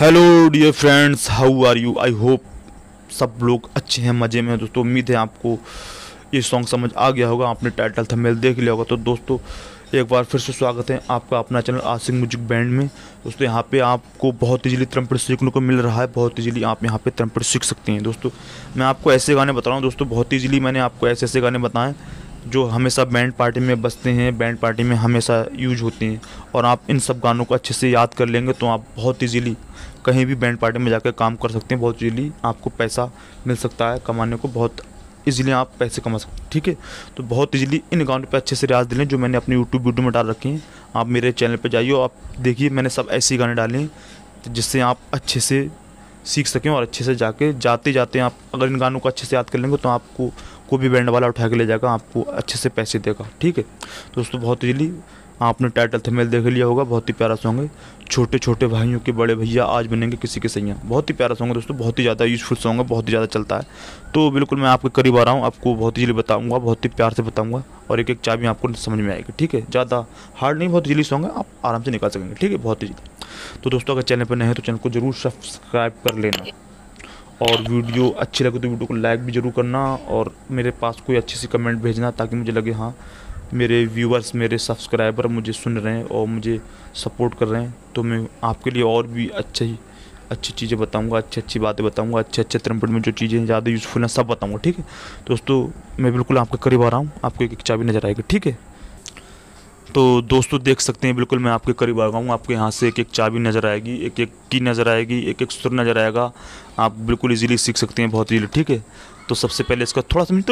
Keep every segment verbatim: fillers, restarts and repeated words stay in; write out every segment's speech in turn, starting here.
Hello dear friends, how are you. I hope सब लोग अच्छे हैं, मज़े में हैं। दोस्तों उम्मीद है आपको ये सॉन्ग समझ आ गया होगा, आपने टाइटल थंबनेल देख लिया होगा। तो दोस्तों एक बार फिर से स्वागत है आपका अपना चैनल आशिक म्यूजिक बैंड में। दोस्तों यहाँ पे आपको बहुत इजीली ट्रम्पेट सीखने को मिल रहा है, बहुत इजीली आप यहाँ पे ट्रम्पेट सीख सकते हैं। दोस्तों मैं आपको ऐसे गाने बता रहा हूँ दोस्तों, बहुत इजीली मैंने आपको ऐसे ऐसे गाने बताएं जो हमेशा बैंड पार्टी में बजते हैं, बैंड पार्टी में हमेशा यूज होते हैं। और आप इन सब गानों को अच्छे से याद कर लेंगे तो आप बहुत इजीली कहीं भी बैंड पार्टी में जाकर काम कर सकते हैं। बहुत इजीली आपको पैसा मिल सकता है, कमाने को बहुत इजीली आप पैसे कमा सकते हैं। ठीक है, तो बहुत इजीली इन गानों पे अच्छे से रियाज दिलें जो मैंने अपनी यूट्यूब वीडियो में डाल रखे हैं। आप मेरे चैनल पे जाइए और आप देखिए, मैंने सब ऐसे ही गाने डाले हैं जिससे आप अच्छे से सीख सकें और अच्छे से जाके जाते जाते आप अगर इन गानों को अच्छे से याद कर लेंगे तो आपको कोई भी बैंड वाला उठा के ले जाएगा, आपको अच्छे से पैसे देगा। ठीक है दोस्तों, बहुत इजीली आपने टाइटल थंबनेल देख लिया होगा। बहुत ही प्यारा सॉन्ग है, छोटे छोटे भाइयों के बड़े भैया आज बनेंगे किसी के सैया। बहुत ही प्यारा सॉन्ग है दोस्तों, बहुत ही ज़्यादा यूजफुल सॉन्ग है, बहुत ही ज़्यादा चलता है। तो बिल्कुल मैं आपके करीब आ रहा हूँ, आपको बहुत इजीली बताऊँगा, बहुत ही प्यार से बताऊँगा और एक एक चाबी आपको समझ में आएगी। ठीक है, ज़्यादा हार्ड नहीं, बहुत इजीली सॉन्ग है, आप आराम से निकाल सकेंगे। ठीक है, बहुत इजीली। तो दोस्तों अगर चैनल पर नए हैं तो चैनल को जरूर सब्सक्राइब कर लेना और वीडियो अच्छी लगे तो वीडियो को लाइक भी जरूर करना और मेरे पास कोई अच्छी सी कमेंट भेजना ताकि मुझे लगे हाँ मेरे व्यूअर्स, मेरे सब्सक्राइबर मुझे सुन रहे हैं और मुझे सपोर्ट कर रहे हैं। तो मैं आपके लिए और भी अच्छी अच्छी चीज़ें बताऊंगा, अच्छी अच्छी बातें बताऊंगा, अच्छे अच्छे ट्रम्पेट में जो चीज़ें ज़्यादा यूज़फुल हैं सब बताऊंगा। ठीक है दोस्तों, मैं बिल्कुल आपके करीब आ रहा हूँ, आपको एक एक चाबी नज़र आएगी। ठीक है, तो दोस्तों देख सकते हैं बिल्कुल मैं आपके करीब आ गया हूँ, आपके यहाँ से एक एक चाबी नज़र आएगी, एक एक की नज़र आएगी, एक एक सुर नज़र आएगा, आप बिल्कुल इजीली सीख सकते हैं, बहुत इजीली। ठीक है, तो सबसे पहले इसका थोड़ा सा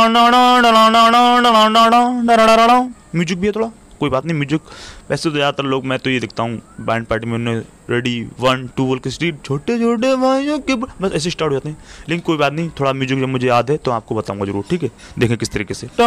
म्यूजिक भी है थोड़ा, कोई बात नहीं। म्यूजिक वैसे तो ज़्यादातर लोग, मैं तो ये देखता हूँ बैंड पार्टी में उन्हें रेडी वन टू बोल के स्ट्रीट छोटे छोटे भाइयों के बस ऐसे स्टार्ट हो जाते हैं। लेकिन कोई बात नहीं, थोड़ा म्यूजिक जब मुझे याद है तो आपको बताऊंगा जरूर। ठीक है, देखें किस तरीके से।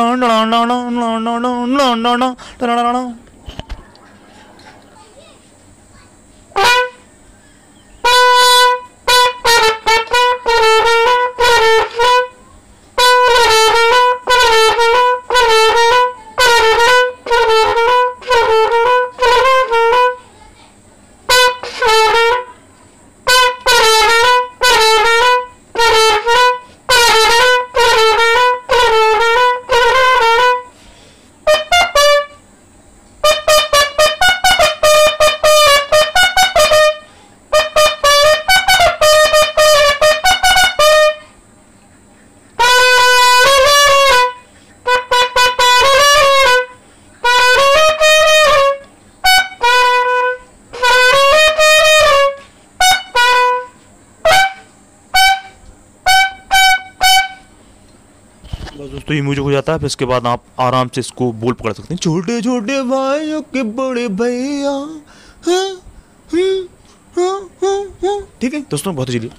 बस दोस्तों ये म्यूजिक हो जाता है, फिर इसके बाद आप आराम से इसको बोल पकड़ सकते हैं, छोटे छोटे भाइयों के बड़े भैया। ठीक है दोस्तों, बहुत इजीली।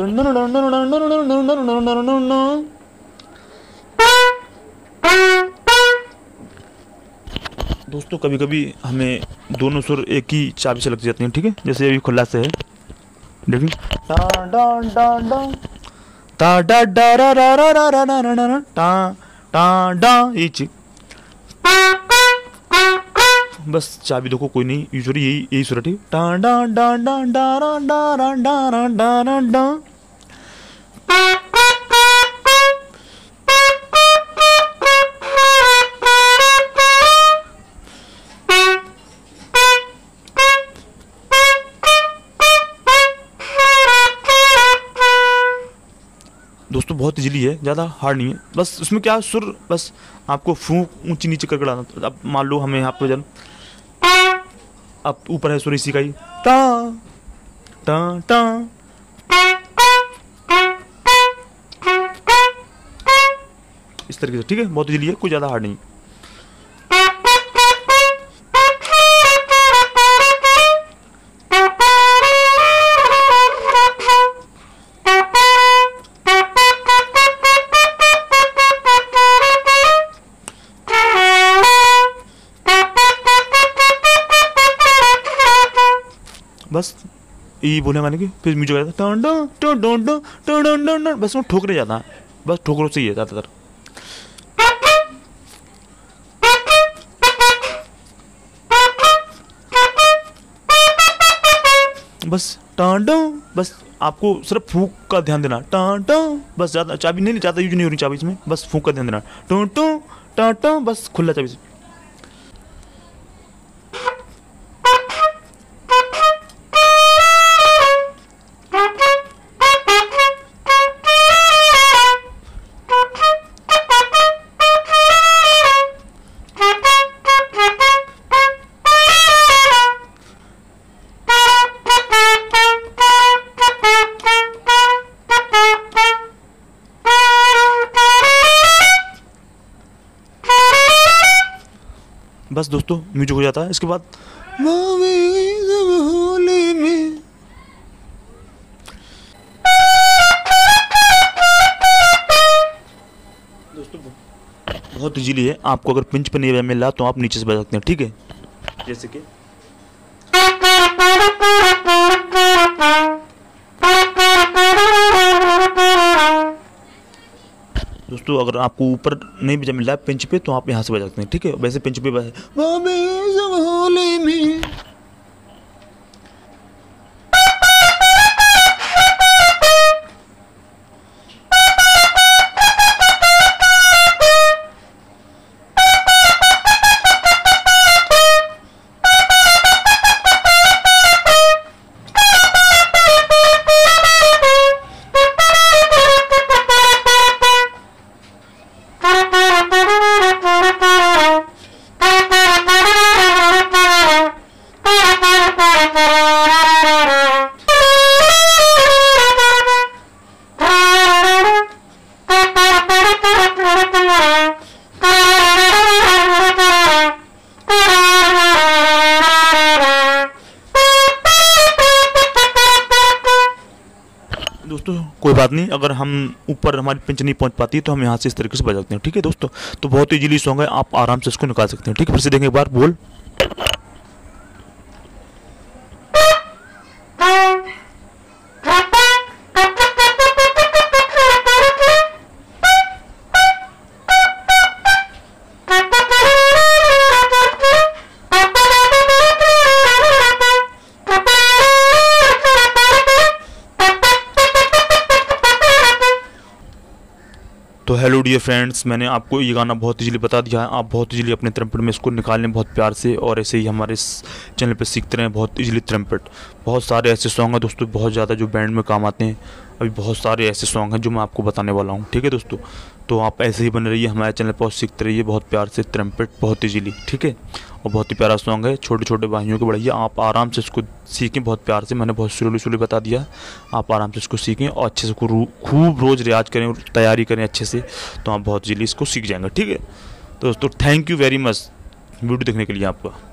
दोस्तों कभी कभी हमें दोनों सुर एक ही चाबी से लग जाती हैं। ठीक है, जैसे अभी खुला से है, देखिए टा डा डा रा रा रा रा रा रा रा टा टा डा, ये चीज बस चाबी देखो, कोई नहीं, यूजुअली यही यही सुर है। ठीक, टा डा डा डा डा रा डा रा डा रा डा रा डा। दोस्तों बहुत इजीली है, ज़्यादा हार्ड नहीं है। बस इसमें क्या सुर, बस आपको फूंक ऊंची नीचे करके डालना। अब मान लो हमें यहाँ पे जन अब ऊपर है सुर इसी का ही, टा टा टा, इस तरीके से। ठीक है, बहुत इजीली है, कोई ज़्यादा हार्ड नहीं। बस ये बोले गाने की, फिर म्यूजिक आ जाता है, बस वो ठोकरे जाता है, बस ठोकरों से ही है ज़्यादातर। बस टांडा, बस आपको सिर्फ फूंक का ध्यान देना, टांटा, बस ज़्यादा चाबी नहीं, ज़्यादा यूज नहीं हो रही चाबी इसमें, बस फूंक का ध्यान देना, टोटो टाटा, बस खुला चाबी से। बस दोस्तों म्यूजिक हो जाता है। इसके बाद होली में दोस्तों बहुत इजीली है, आपको अगर पिंच पर नहीं मिल रहा तो आप नीचे से बजा सकते हैं, ठीक है। जैसे कि दोस्तों अगर आपको ऊपर नहीं बजा मिल रहा है पिंच पे तो आप यहाँ से बजा सकते हैं, ठीक है। वैसे पिंच पे बजा होली में दोस्तों कोई बात नहीं, अगर हम ऊपर हमारी पिंच नहीं पहुंच पाती तो हम यहाँ से इस तरीके से बजा सकते हैं, ठीक है दोस्तों। तो बहुत इजीली सॉन्ग है, आप आराम से इसको निकाल सकते हैं, ठीक है। फिर से देखें एक बार, बोल तो हेलो डियर फ्रेंड्स, मैंने आपको ये गाना बहुत इजीली बता दिया है। आप बहुत इजीली अपने ट्रम्पेट में इसको निकाल लें बहुत प्यार से, और ऐसे ही हमारे इस चैनल पे सीखते रहें बहुत इजीली ट्रम्पेट। बहुत सारे ऐसे सॉन्ग हैं दोस्तों, बहुत ज़्यादा जो बैंड में काम आते हैं। अभी बहुत सारे ऐसे सॉन्ग हैं जो मैं आपको बताने वाला हूँ, ठीक है दोस्तों। तो आप ऐसे ही बने रहिए हमारे चैनल पर और सीखते रहिए बहुत प्यार से ट्रम्पेट बहुत ईजीली, ठीक है। और बहुत ही प्यारा सॉन्ग है, छोटे छोटे भाइयों के बढ़िया, आप आराम से इसको सीखें बहुत प्यार से। मैंने बहुत स्लोली स्लोली बता दिया, आप आराम से इसको सीखें और अच्छे से खूब रोज़ रियाज करें, तैयारी करें अच्छे से, तो आप बहुत ईजीली इसको सीख जाएंगे, ठीक है। तो दोस्तों thank you very much video देखने के लिए आपका।